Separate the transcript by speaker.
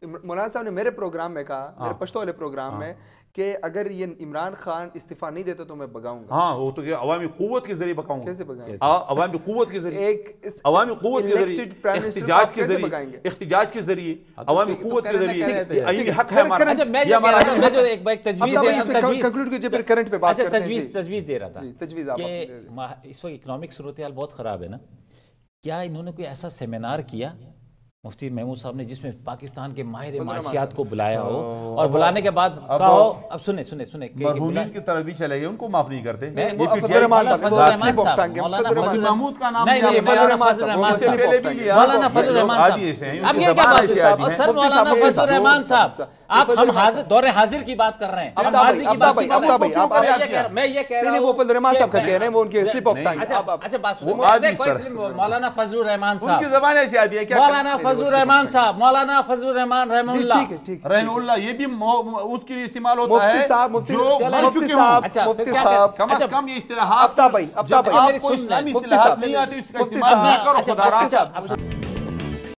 Speaker 1: مولانا صاحب نے میرے پروگرام میں کہا, میرے پشتو والے پروگرام میں, کہ اگر یہ عمران خان استعفیٰ نہیں دیتا تو میں بگاؤں گا.
Speaker 2: ہاں وہ تو کہ عوامی قوت کے ذریعے بگاؤں گا.
Speaker 1: کیسے بگائیں؟
Speaker 2: عوامی قوت کے ذریعے, عوامی قوت کے ذریعے, احتجاج کے ذریعے, احتجاج کے ذریعے, عوامی قوت کے ذریعے. آئینی حق ہے ہمارا.
Speaker 3: میں جو ایک تجویز دے رہا تھا کہ اس وقت اکنامک صورتحال بہت خراب ہے نا, کیا انہوں نے کوئی ایسا سیمینار کیا مفتی محمود صاحب نے جس میں پاکستان کے ماہر معاشیات کو بلایا ہو, اور بلانے کے بعد کہا ہو, اب سنیں
Speaker 2: مرحومین کی طرف بھی چلے گئے, ان کو معاف نہیں کرتے.
Speaker 3: مولانا فضل الرحمان صاحب, آپ ہم دور حاضر کی بات کر رہے ہیں, ہم ماضی کی بات میں یہ کہہ رہا ہوں.
Speaker 1: وہ فضل الرحمان صاحب کا کہہ رہے ہیں, وہ ان کے سلپ آف ٹنگ.
Speaker 3: اچھا بات سنیں, مولانا فضل الرحمان صاحب,
Speaker 2: ان کی زبان ایسی آتی ہے کیا,
Speaker 3: مولانا فضل الرحمان صاحب, مولانا فضل الرحمان رحمہ اللہ,
Speaker 2: رحمہ اللہ, یہ بھی اس کے لیے استعمال ہوتا ہے جو مر چکے ہوں.
Speaker 1: مفتی صاحب,
Speaker 2: کم از کم یہ اصطلاحات
Speaker 1: افتاب بھائی,
Speaker 2: آپ کو اسلامی اصطلاحات نہیں آتی, اس کا استعمال نہ کرو خدا را.